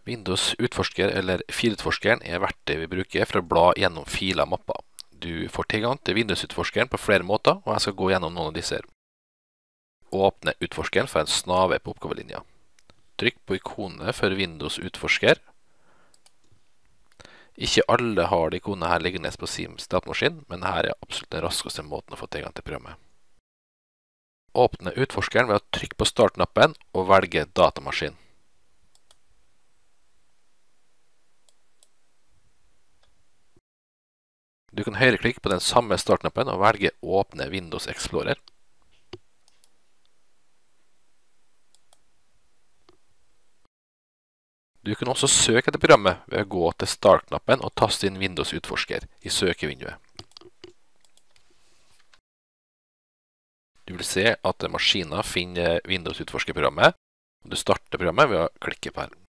Windows utforsker eller filutforskeren er verktøy vi bruker for å bla gjennom filer og mapper. Du får tilgang til Windows-utforskeren på flere måter, og jeg skal gå gjennom noen av disse her. Åpne utforskeren for en snave på oppgavelinja. Trykk på ikonet for Windows-utforsker. Ikke alle har de ikonene her liggende på sin datamaskin, men her er absolutt den raskeste måten å få tilgang til programmet. Åpne utforskeren ved å trykke på startknappen og velge datamaskin. Du kan høyreklikke på den samme startknappen og velge Åpne Windows Explorer. Du kan også søke etter programmet ved å gå til startknappen og taste inn Windows Utforsker i søkevinduet. Du vil se at maskinen finner Windows Utforsker-programmet, og du starter programmet ved å klikke på her.